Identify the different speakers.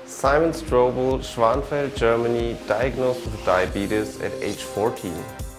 Speaker 1: Simon Stroebel, Schwanfeld, Germany, diagnosed with diabetes at age 14.